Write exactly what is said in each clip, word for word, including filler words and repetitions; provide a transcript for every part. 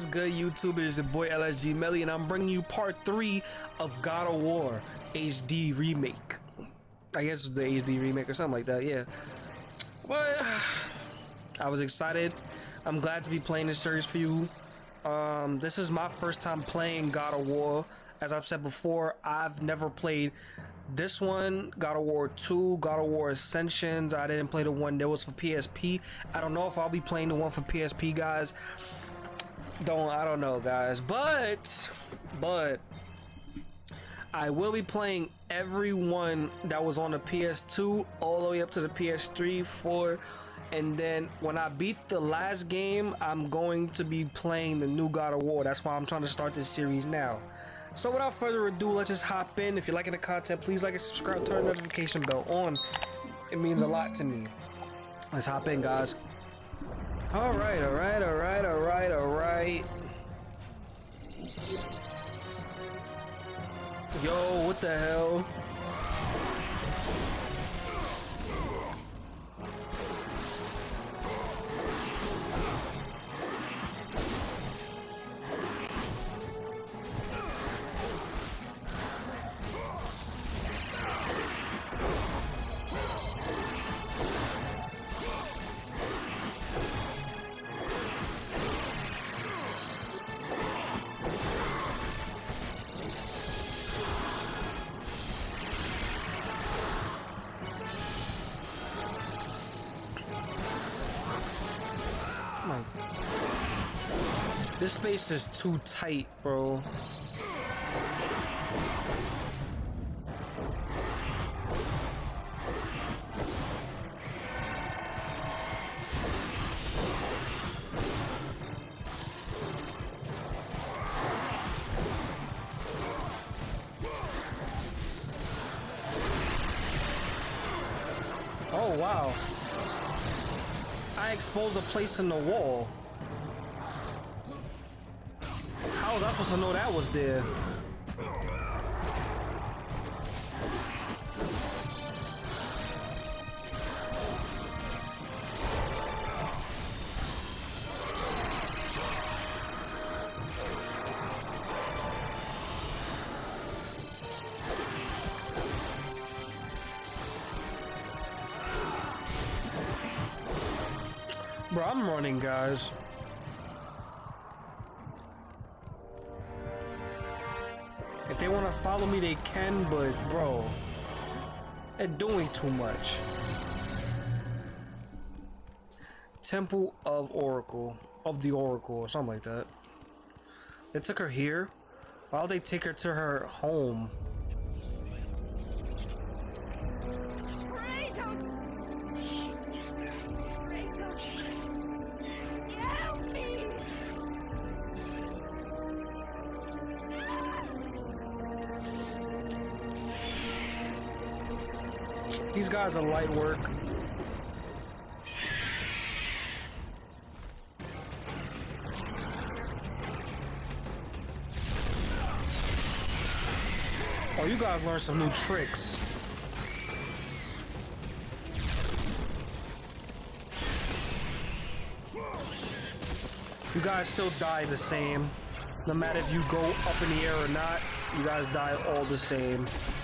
good, YouTube? It is your boy L S G Melly, and I'm bringing you part three of God of War H D remake. I guess it's the H D remake or something like that. Yeah, but I was excited. I'm glad to be playing this series for you. Um, this is my first time playing God of War. As I've said before, I've never played this one, God of War two, God of War Ascensions. I didn't play the one that was for P S P. I don't know if I'll be playing the one for P S P, guys. Don't I don't know, guys. But but I will be playing every one that was on the P S two all the way up to the P S three, four, and then when I beat the last game, I'm going to be playing the new God of War. That's why I'm trying to start this series now. So without further ado, let's just hop in. If you're liking the content, please like and subscribe, turn the notification bell on. It means a lot to me. Let's hop in, guys. All right, all right, all right, all right, all right. Yo, what the hell? This space is too tight, bro. Oh, wow. I exposed a place in the wall. How was I supposed to know that was there? Bro, I'm running, guys. If they want to follow me, they can, but bro, they're doing too much. Temple of Oracle, of the Oracle, or something like that. They took her here. Why would they take her to her home? Kratos! Kratos! Help me! These guys are light work. Oh, you guys learned some new tricks. You guys still die the same. No matter if you go up in the air or not, you guys die all the same.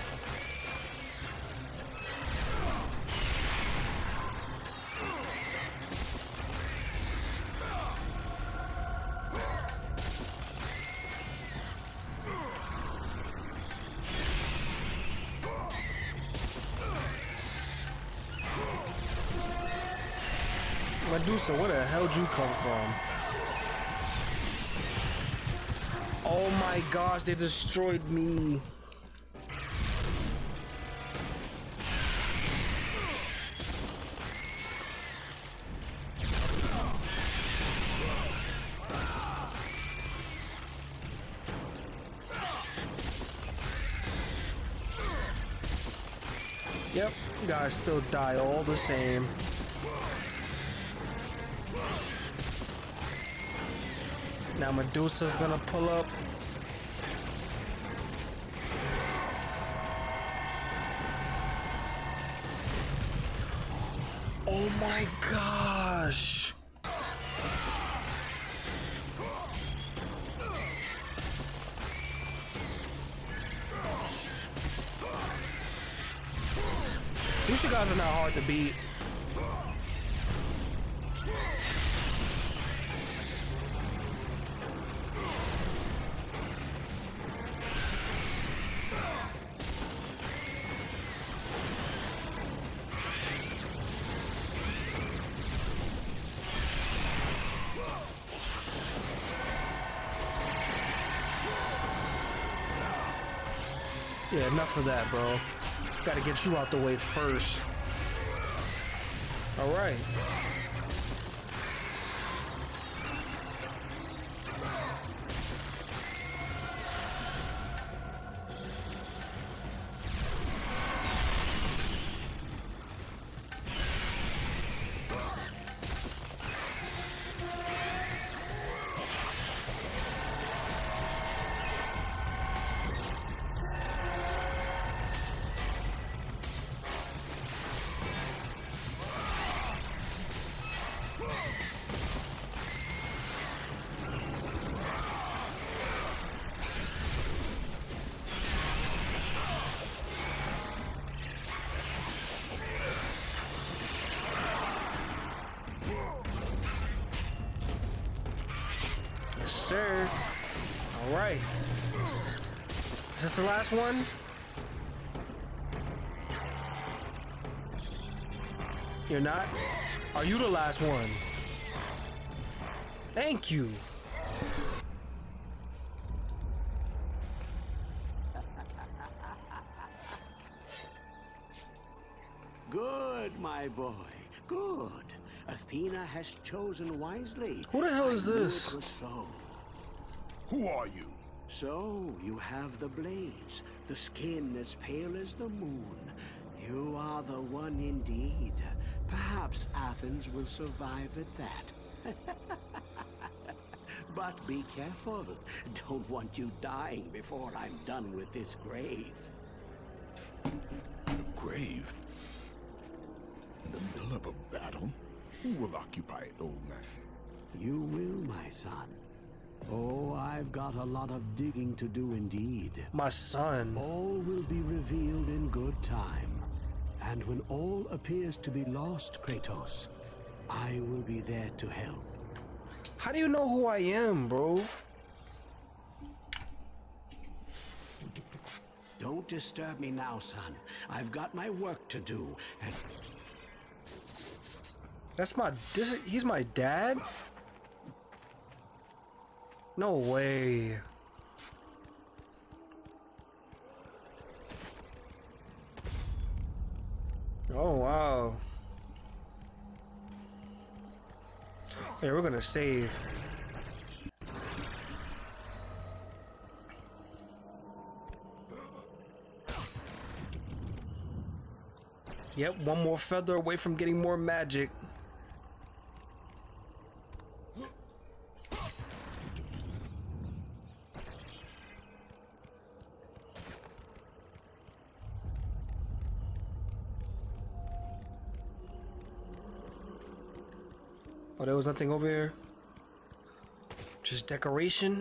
Medusa, where the hell did you come from? Oh my gosh, they destroyed me. Yep, you guys still die all the same. Now Medusa's gonna pull up. Oh my gosh. guys are not hard to beat. Yeah, enough of that, bro. Gotta get you out the way first. All right. Sir. All right. Is this the last one? You're not? Are you the last one? Thank you. Good, my boy. Good. Athena has chosen wisely. Who the hell is I knew this? it was so. Who are you? So, you have the blades, the skin as pale as the moon. You are the one indeed. Perhaps Athens will survive at that. But be careful. Don't want you dying before I'm done with this grave. The grave? In the middle of a battle? Who will occupy it, old man? You will, my son. Oh, I've got a lot of digging to do indeed. My son. All will be revealed in good time. And when all appears to be lost, Kratos, I will be there to help. How do you know who I am, bro? Don't disturb me now, son. I've got my work to do, and... That's my... This, he's my dad? No way. Oh, wow. Yeah, we're gonna save. Yep, one more feather away from getting more magic. Oh, there was nothing over here. Just decoration.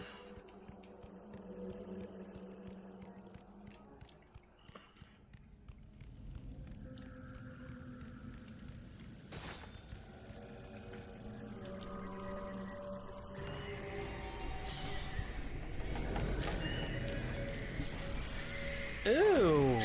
Ew.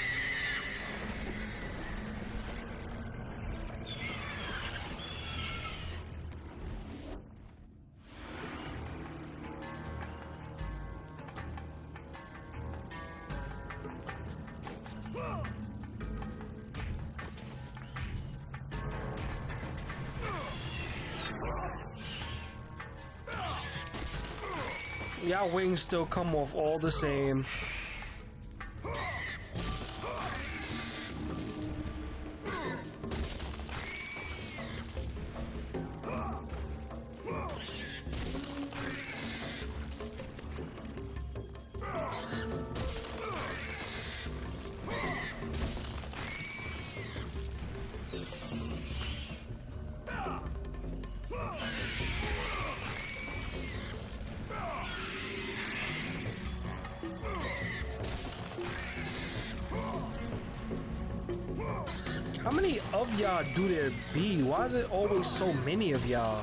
Y'all wings still come off all the same. many of y'all do there be? Why is it always so many of y'all?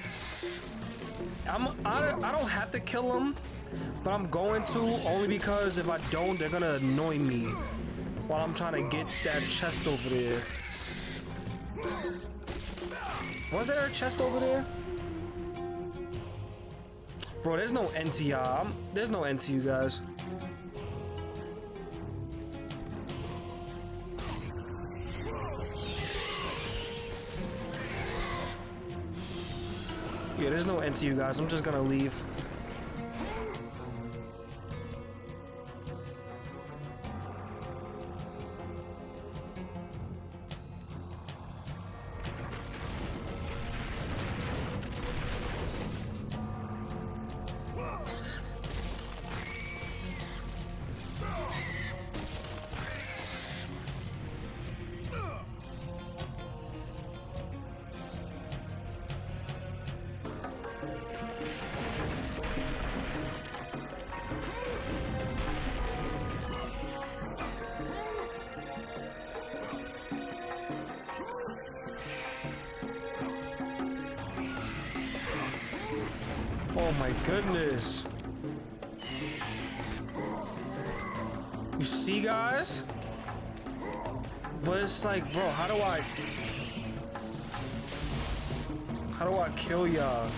I'm I, I don't have to kill them, but I'm going to only because if I don't, they're gonna annoy me while I'm trying to get that chest over there. Was there a chest over there? Bro, there's no end to y'all. I'm- There's no end to you guys. Yeah, there's no end to you guys. I'm just gonna leave. Oh my goodness. You see, guys? But it's like, bro, how do I... How do I kill y'all?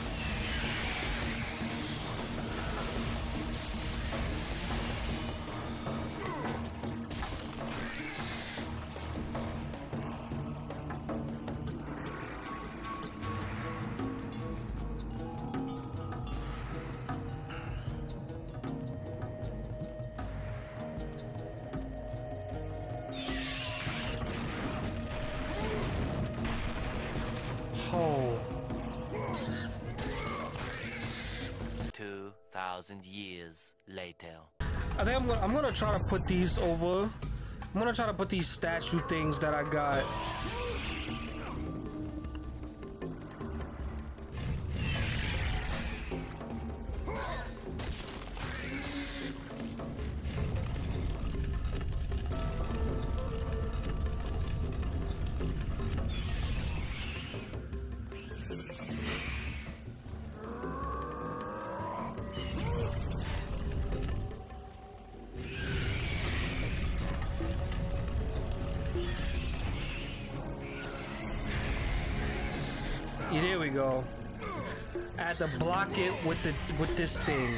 Oh. Two thousand years later. I think I'm gonna I'm gonna try to put these over. I'm gonna try to put these statue things that I got. Yeah, there we go. I had to block it with the with this thing.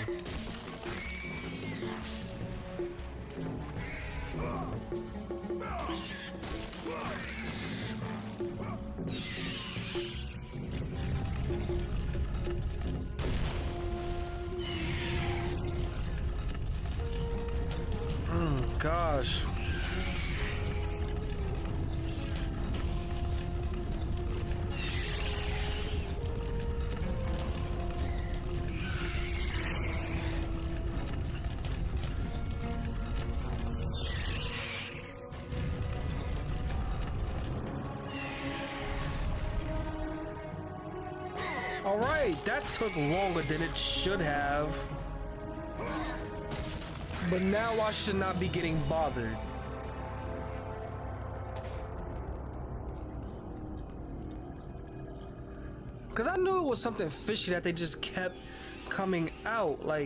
Mm, gosh. All right, that took longer than it should have. But now I should not be getting bothered. Because I knew it was something fishy that they just kept coming out, like...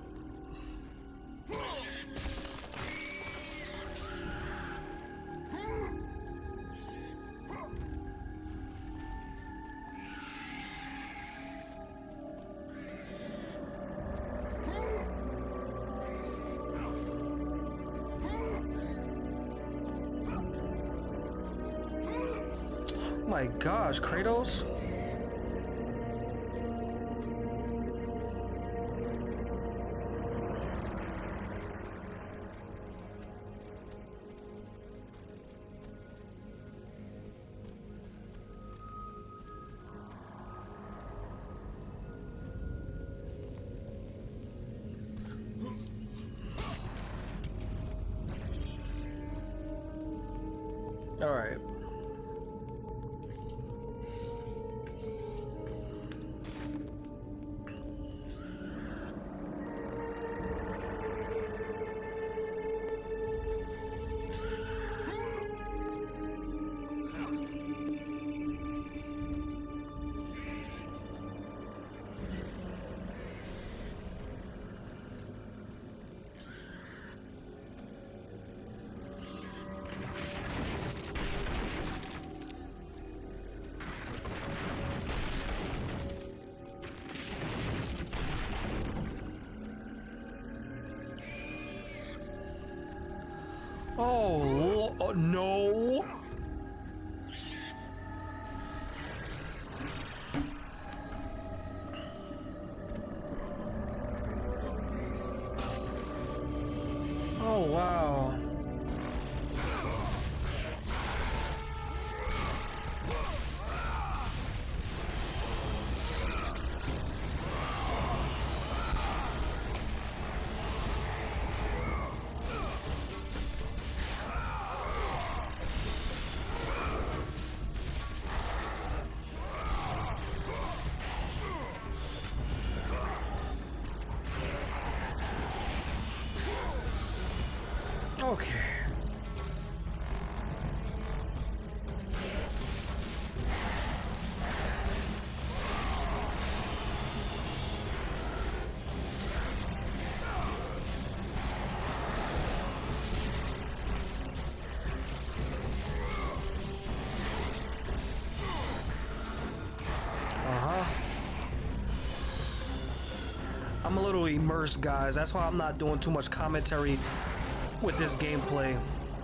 My gosh, Kratos? All right. Oh, lo- oh no. Oh, wow. Okay. Uh-huh. I'm a little immersed, guys. That's why I'm not doing too much commentary with this gameplay.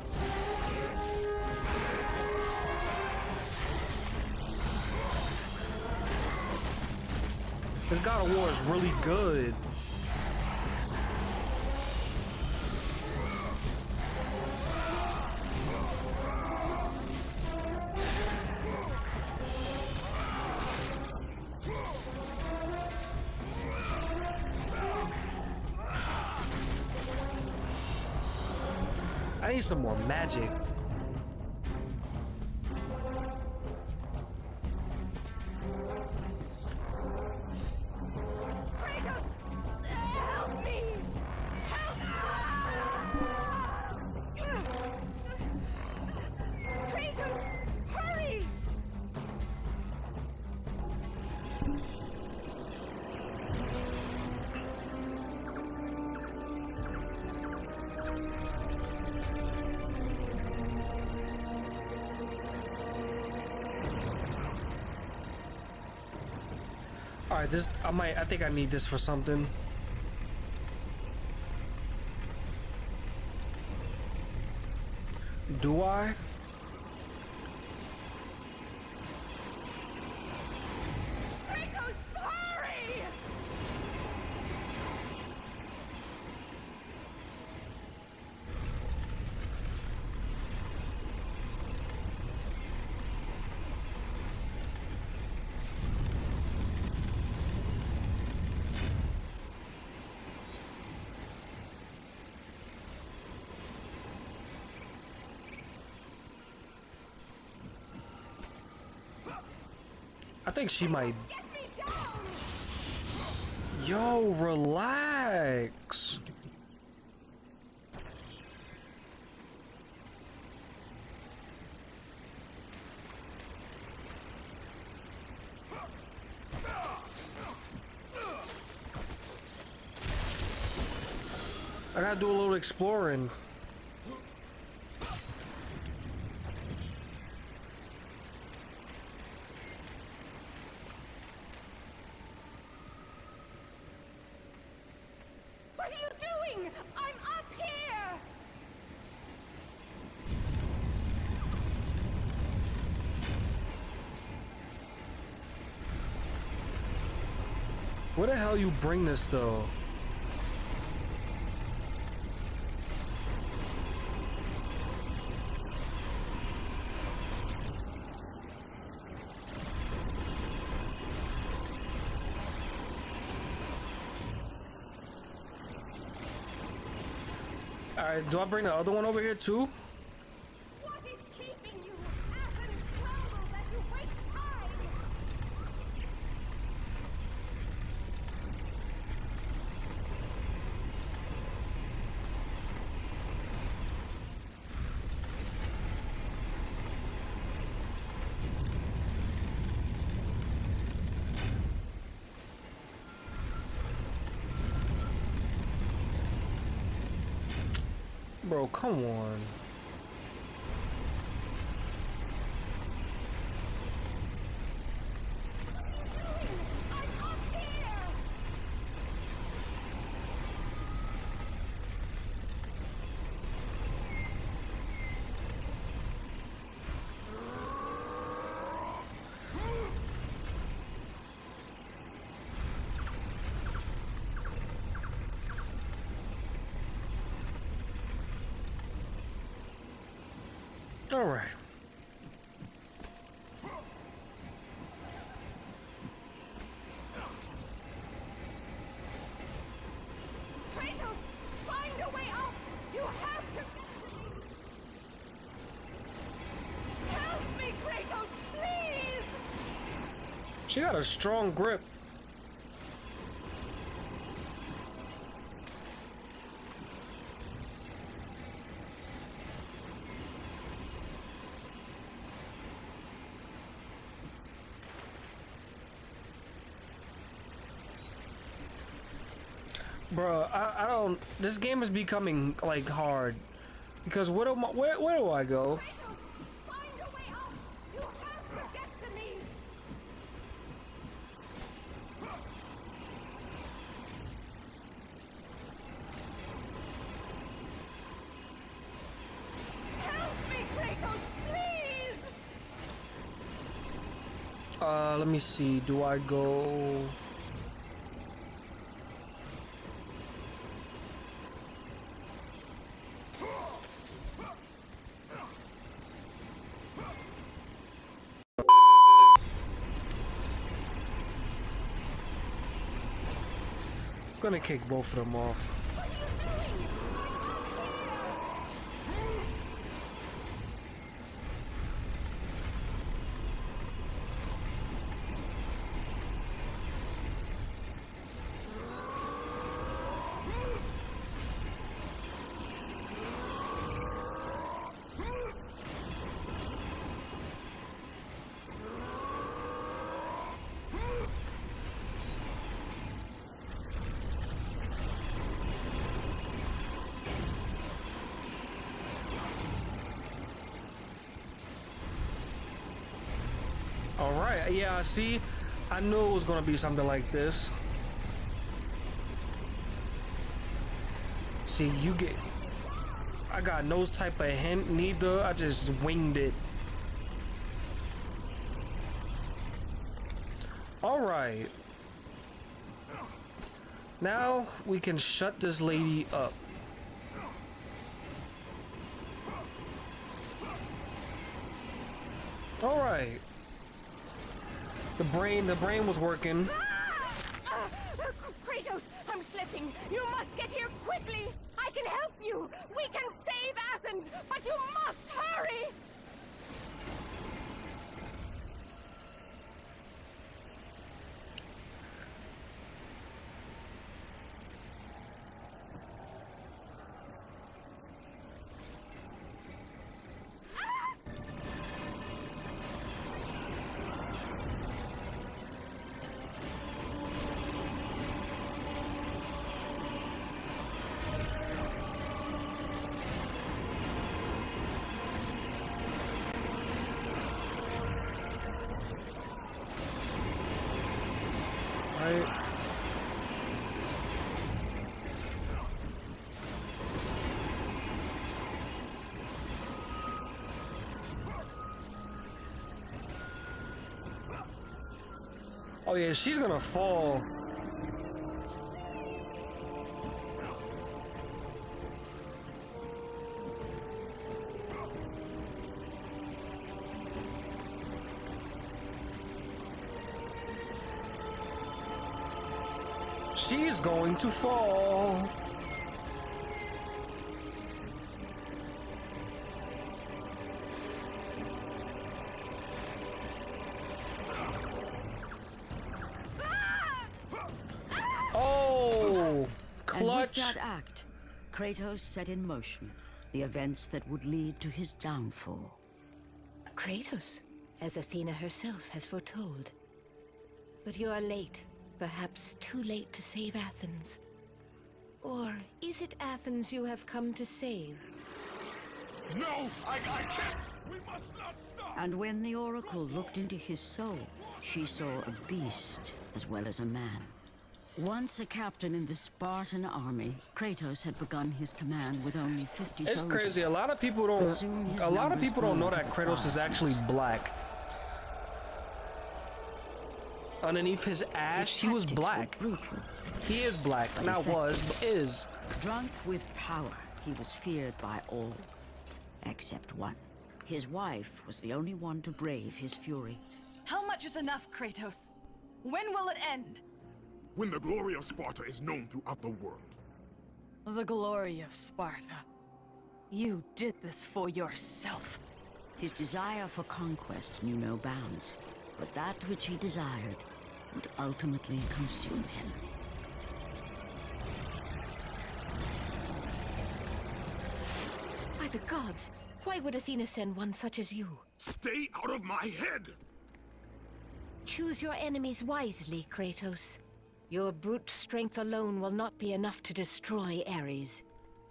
This God of War is really good. I need some more magic. Kratos! Help me! Help! Kratos! Hurry! All right, this I might I think I need this for something. Do I? Kratos, hurry! I think she might. Get me down! Yo, relax. I gotta do a little exploring. What are you doing? I'm up here! Where the hell you bring this though? Alright, do I bring the other one over here too? What is keeping you? Athens crumbles as you waste time! Bro, come on. I'm up here! All right. Kratos, find a way out! You have to... Help me, Kratos, please! She got a strong grip. Bro, I, I don't. This game is becoming like hard because what am I, where where do I go? Kratos, find a way out! You have to get to me! Help me, Kratos, please! Uh, let me see. Do I go? Gonna kick both of them off. All right, yeah, see, I knew it was gonna be something like this. See, you get, I got no type of hint neither, I just winged it. All right. Now we can shut this lady up. All right. The brain, the brain was working. Ah! Uh, Kratos, I'm slipping. You must get here quickly. I can help you. We can save Athens, but you must hurry. Right. Oh yeah, she's gonna fall. She's going to fall. Oh, clutch. And with that act, Kratos set in motion the events that would lead to his downfall. Kratos, as Athena herself has foretold. But you are late, perhaps too late to save Athens. Or is it Athens you have come to save? No, I, I can't. We must not stop. And when the Oracle looked into his soul, she saw a beast as well as a man. Once a captain in the Spartan army, Kratos had begun his command with only fifty It's soldiers. crazy. A lot of people don't. Soon his A lot of numbers people don't grew know to that the Kratos is actually thousands. black. Underneath his ass, His he was tactics were black. brutal. He is black. But Not was, effective. but is. Drunk with power, he was feared by all, except one. His wife was the only one to brave his fury. How much is enough, Kratos? When will it end? When the glory of Sparta is known throughout the world. The glory of Sparta. You did this for yourself. His desire for conquest knew no bounds, but that which he desired would ultimately consume him. By the gods, why would Athena send one such as you? Stay out of my head! Choose your enemies wisely, Kratos. Your brute strength alone will not be enough to destroy Ares.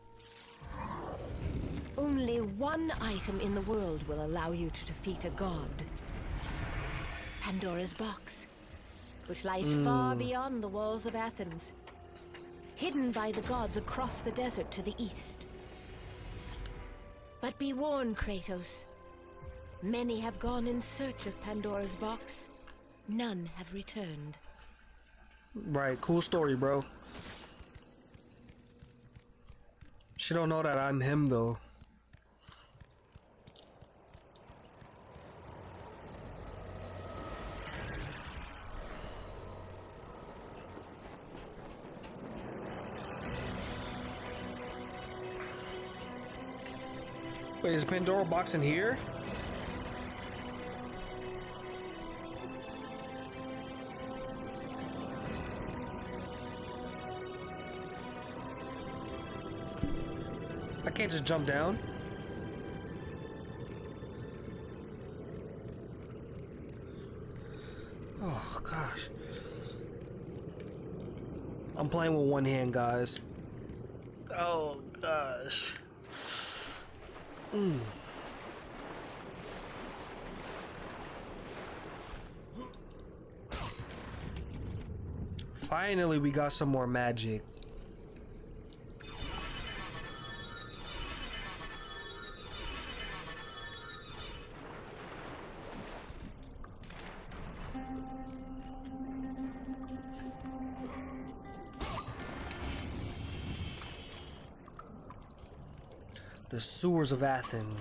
Only one item in the world will allow you to defeat a god. Pandora's box, which lies mm. far beyond the walls of Athens, hidden by the gods across the desert to the east. But be warned, Kratos. Many have gone in search of Pandora's box. None have returned. Right, cool story, bro. She don't know that I'm him, though. Wait, is Pandora box in here? I can't just jump down. Oh gosh. I'm playing with one hand, guys. Oh gosh. Mm. Finally, we got some more magic. The sewers of Athens.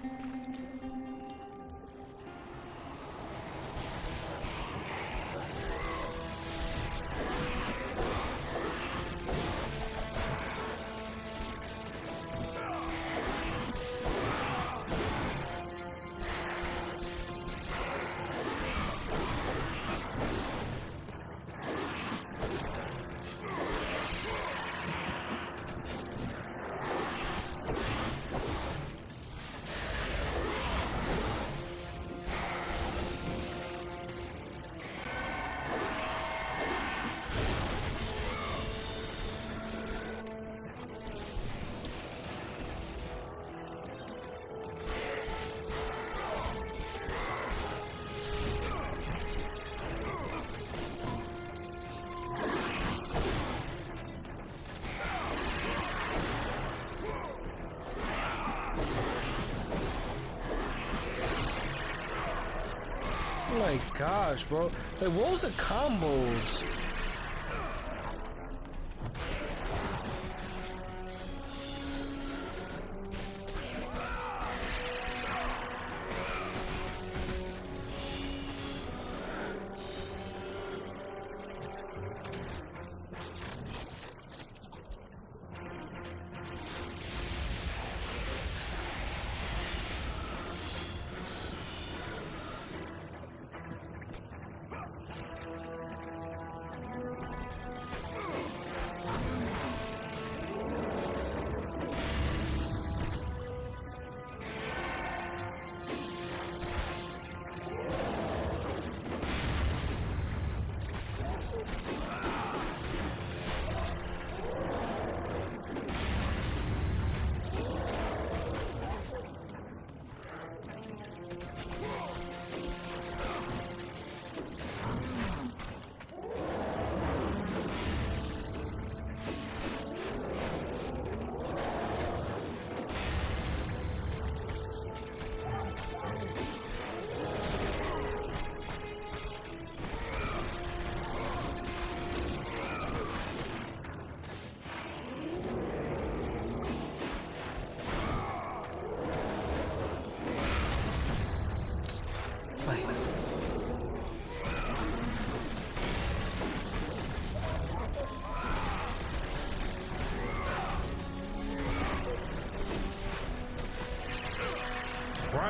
Oh my gosh, bro. Like, what was the combos?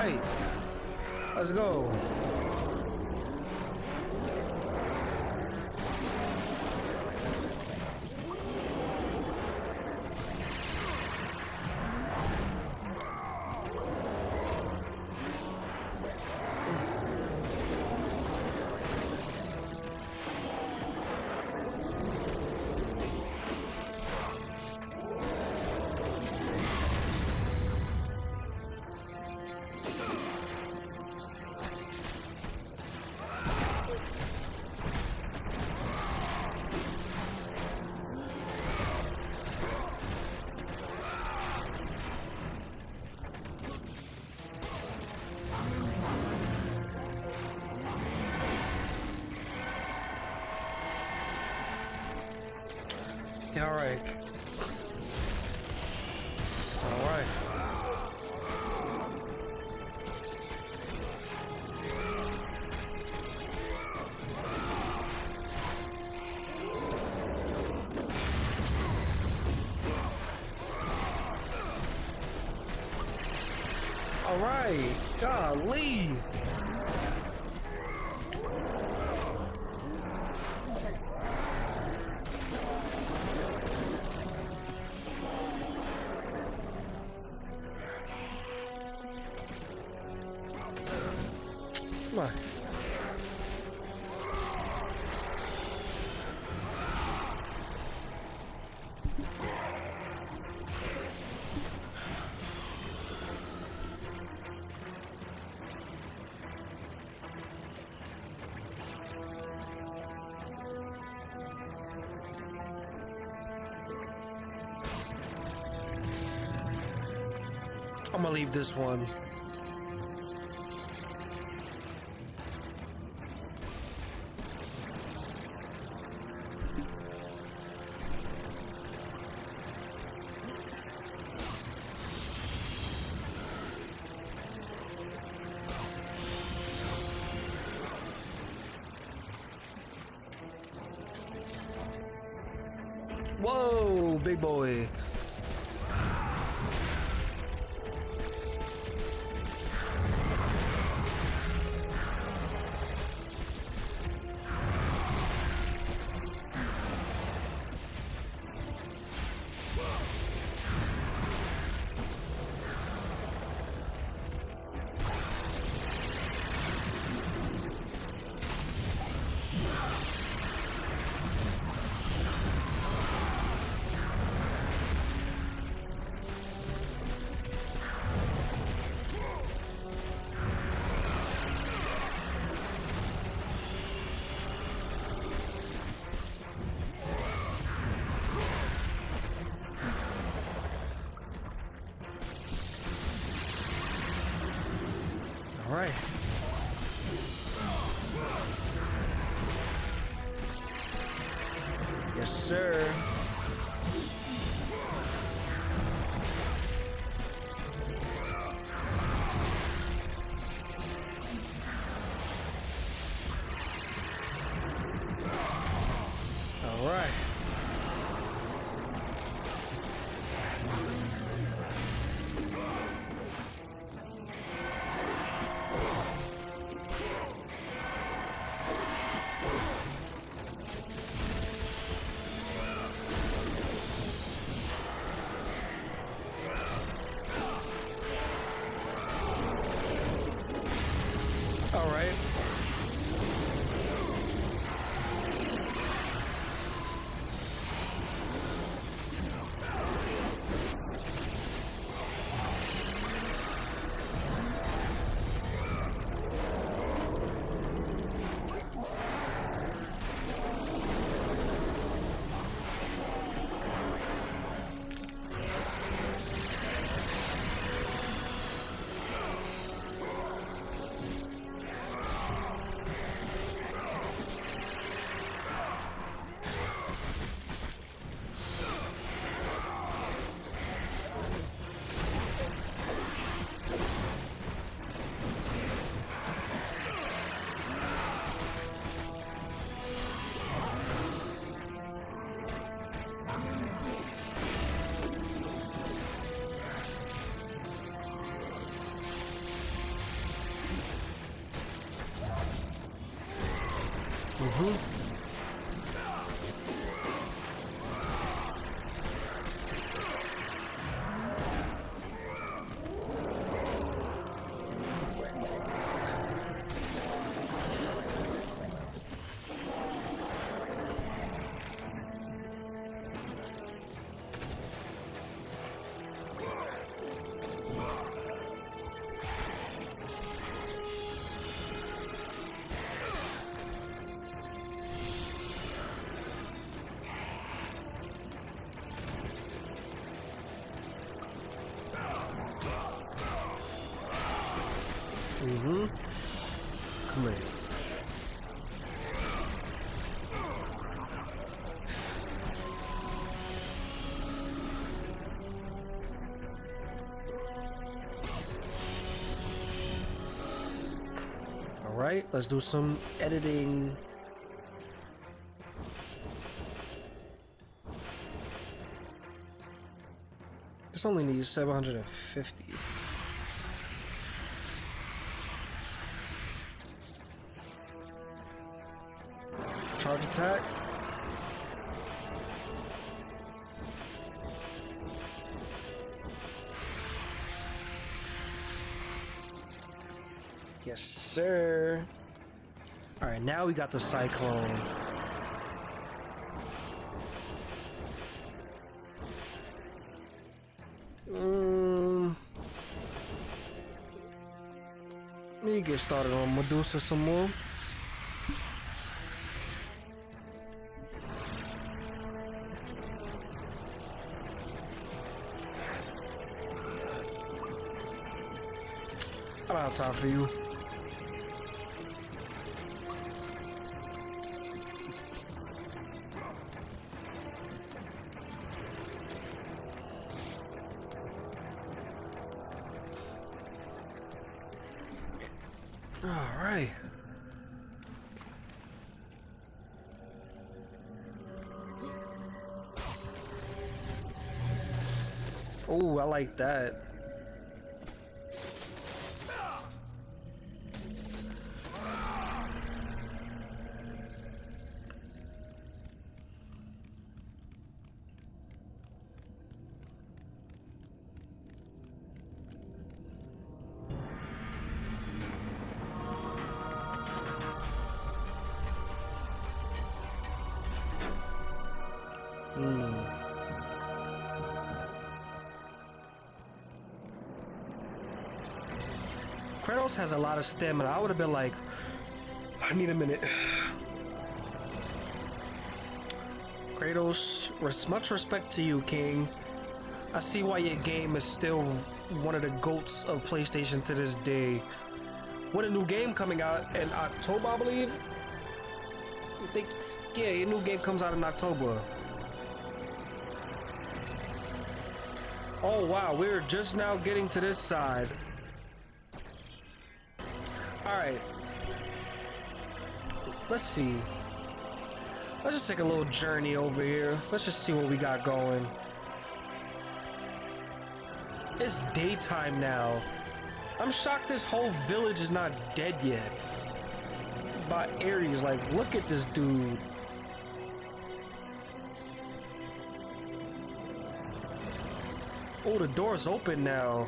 right. Let's go. All right. All right. All right. Golly. Come on. I'm gonna leave this one. Whoa, big boy. All right. Yes, sir. All right. All right. Mm-hmm. Mm-hmm. Come here. All right, let's do some editing. This only needs seven hundred fifty. Charge attack. Yes, sir. All right, now we got the cyclone. Um, let me get started on Medusa some more. I don't have time for you. All right. Oh, I like that. Hmm. Kratos has a lot of stamina. I would have been like, I need a minute. Kratos, res much respect to you, King. I see why your game is still one of the GOATs of PlayStation to this day. With a new game coming out in October, I believe. I think, yeah, your new game comes out in October. Oh wow, we're just now getting to this side. Alright. Let's see. Let's just take a little journey over here. Let's just see what we got going. It's daytime now. I'm shocked this whole village is not dead yet. By Ares, like, look at this dude. Oh, the door's open now.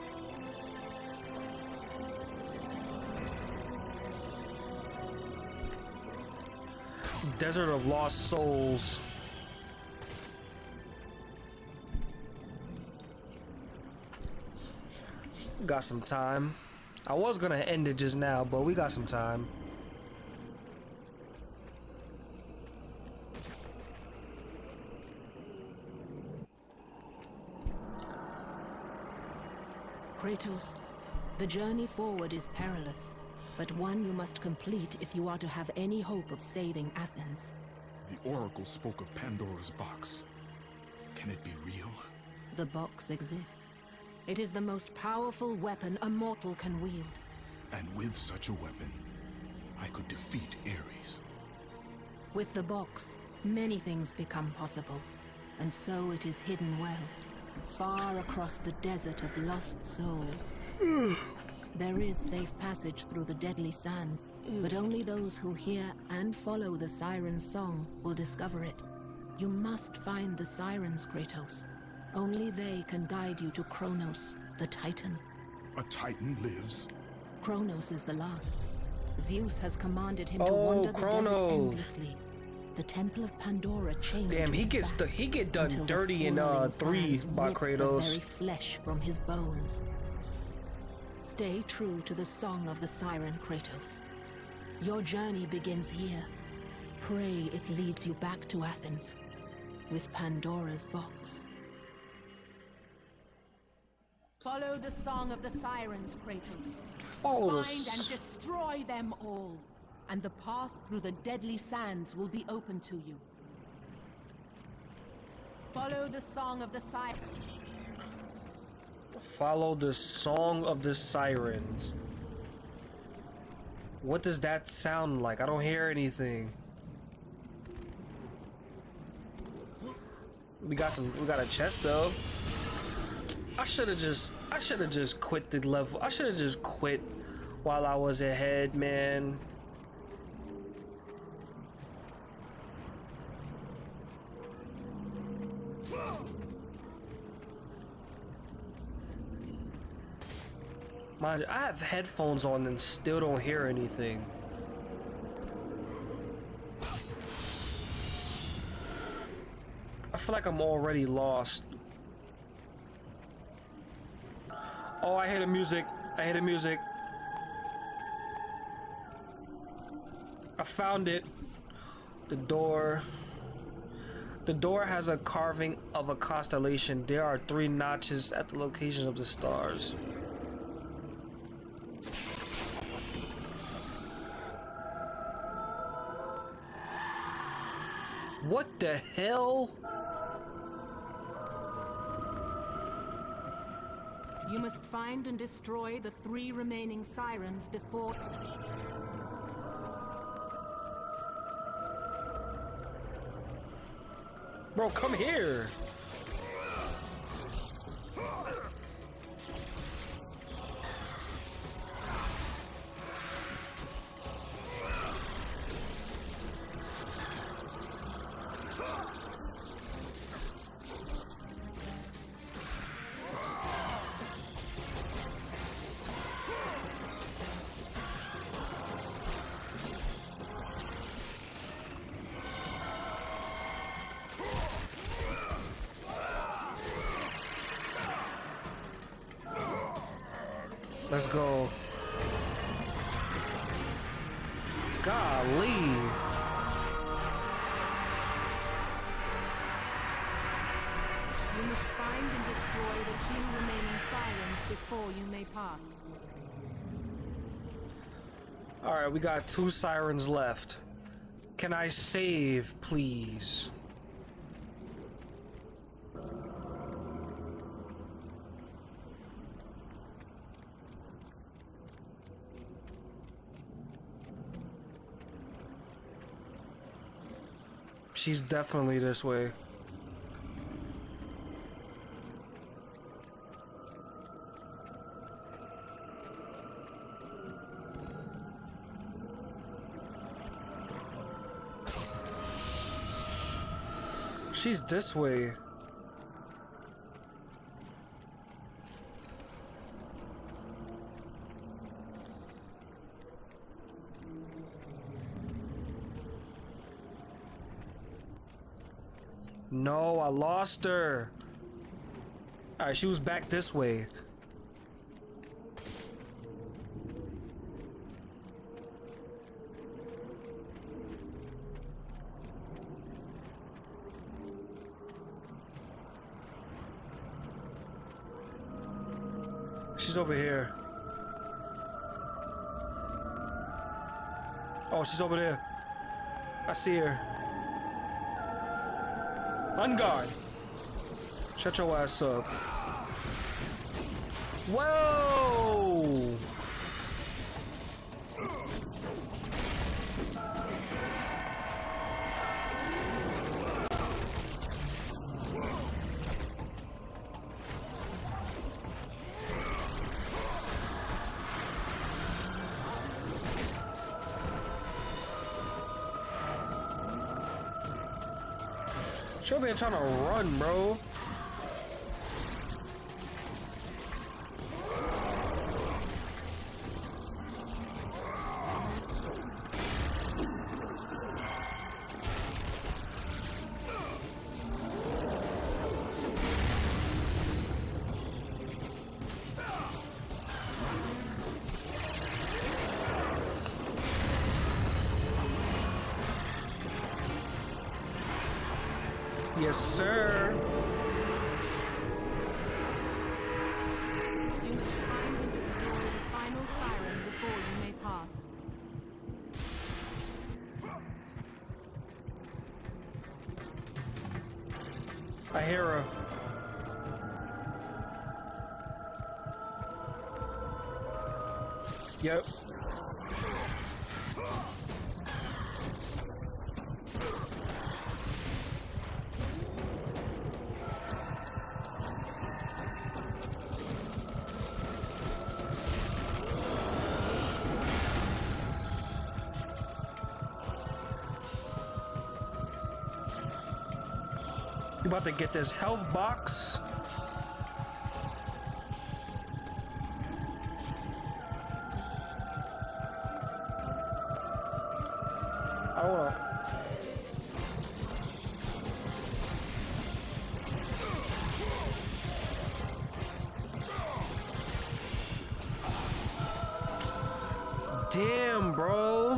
Desert of Lost Souls. Got some time. I was gonna end it just now, but we got some time. Kratos, the journey forward is perilous, but one you must complete if you are to have any hope of saving Athens. The Oracle spoke of Pandora's box. Can it be real? The box exists. It is the most powerful weapon a mortal can wield. And with such a weapon, I could defeat Ares. With the box, many things become possible, and so it is hidden well, far across the desert of lost souls. There is safe passage through the deadly sands, but only those who hear and follow the siren's song will discover it. You must find the sirens, Kratos. Only they can guide you to Kronos, the Titan. A Titan lives? Kronos is the last. Zeus has commanded him to Oh, wander the Kronos. desert endlessly. The Temple of Pandora chains Damn, he his gets back the he get done until the dirty in uh swirling three sands by rip the Kratos. very flesh from his bones. Stay true to the song of the siren, Kratos. Your journey begins here. Pray it leads you back to Athens with Pandora's box. Follow the song of the sirens, Kratos. Follow Find this. and destroy them all, and the path through the deadly sands will be open to you. Follow the song of the sirens. Follow the song of the sirens. What does that sound like? I don't hear anything. We got some. We got a chest though. I should have just. I should have just quit the level. I should have just quit while I was ahead, man. Mind you, I have headphones on and still don't hear anything. I feel like I'm already lost. Oh, I hear the music. I hear the music. I found it. The door. The door has a carving of a constellation. There are three notches at the locations of the stars. What the hell? You must find and destroy the three remaining sirens before... Bro, come here. Let's go. Golly. You must find and destroy the two remaining sirens before you may pass. Alright, we got two sirens left. Can I save, please? She's definitely this way. She's this way. No, I lost her. Alright, she was back this way. She's over here. Oh, she's over there. I see her. On guard. Shut your ass up. Whoa! She over here trying to run, bro. Yes, sir. You must find and destroy the final siren before you may pass. I hear her. Yep. You about to get this health box? I wanna. Damn, bro.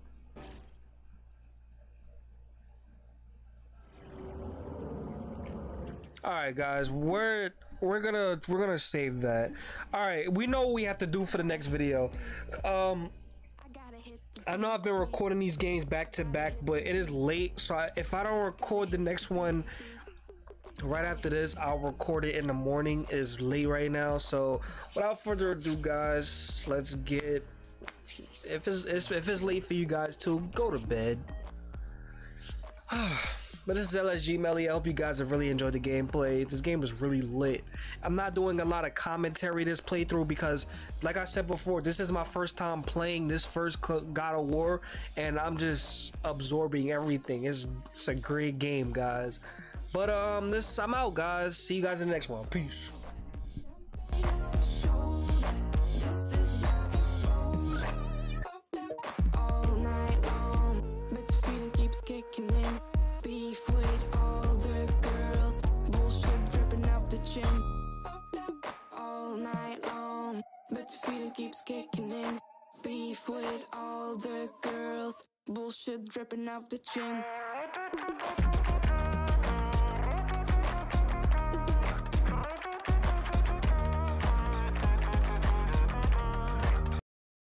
All right, guys, we're we're gonna we're gonna save that. All right, we know what we have to do for the next video. Um, I know I've been recording these games back to back, but it is late, so I, if I don't record the next one right after this, I'll record it in the morning. It is late right now, so without further ado, guys, let's get. If it's, it's if it's late for you guys too, go to bed. But this is L S G Melly. I hope you guys have really enjoyed the gameplay. This game is really lit. I'm not doing a lot of commentary this playthrough because, like I said before, this is my first time playing this first God of War, and I'm just absorbing everything. It's, it's a great game, guys. But um, this I'm out, guys. See you guys in the next one. Peace. Kicking in beef with all the girls, bullshit dripping off the chin all night long, but the feeling keeps kicking in. Beef with all the girls, bullshit dripping off the chin.